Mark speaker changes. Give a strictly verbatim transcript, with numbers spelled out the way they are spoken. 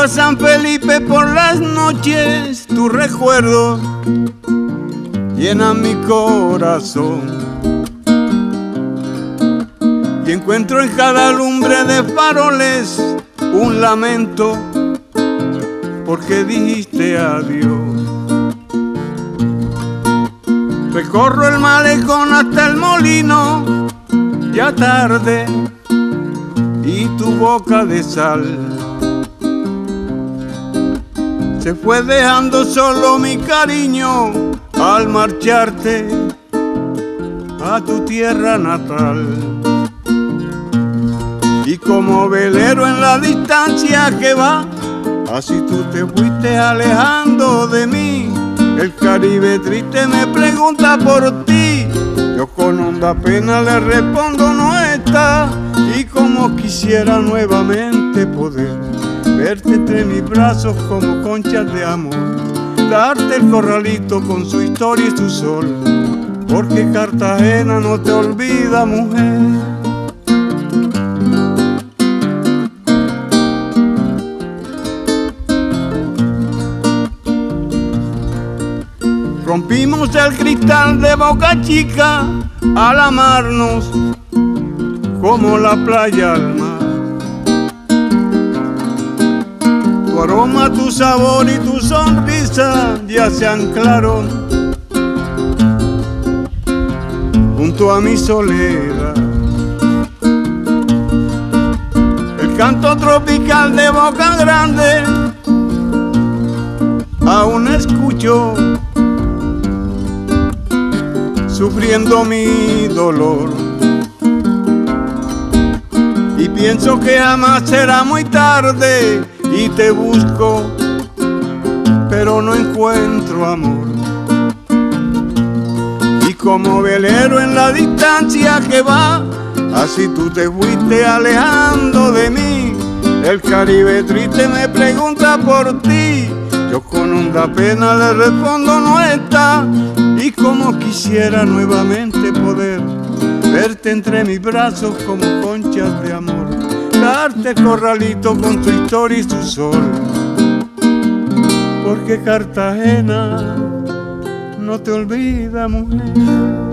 Speaker 1: a San Felipe por las noches, tu recuerdo llena mi corazón. Y encuentro en cada lumbre de faroles un lamento, porque dijiste adiós. Recorro el malecón hasta el molino, ya tarde, y tu boca de sal se fue dejando solo mi cariño al marcharte a tu tierra natal. Y como velero en la distancia que va, así tú te fuiste alejando de mí. El Caribe triste me pregunta por ti, yo con honda pena le respondo no está. Y como quisiera nuevamente poder verte entre mis brazos como conchas de amor, darte el corralito con su historia y su sol, porque Cartagena no te olvida, mujer. Rompimos el cristal de Boca Chica al amarnos como la playa al mar. Tu aroma, tu sabor y tu sonrisa ya se anclaron junto a mi soledad. El canto tropical de Boca Grande aún escucho, sufriendo mi dolor. Y pienso que jamás será muy tarde y te busco, pero no encuentro amor. Y como velero en la distancia que va, así tú te fuiste alejando de mí. El Caribe triste me pregunta por ti, yo con honda pena le respondo no está. Y como quisiera nuevamente poder verte entre mis brazos como conchas de amor, darte corralito con su historia y su sol, porque Cartagena no te olvida, mujer.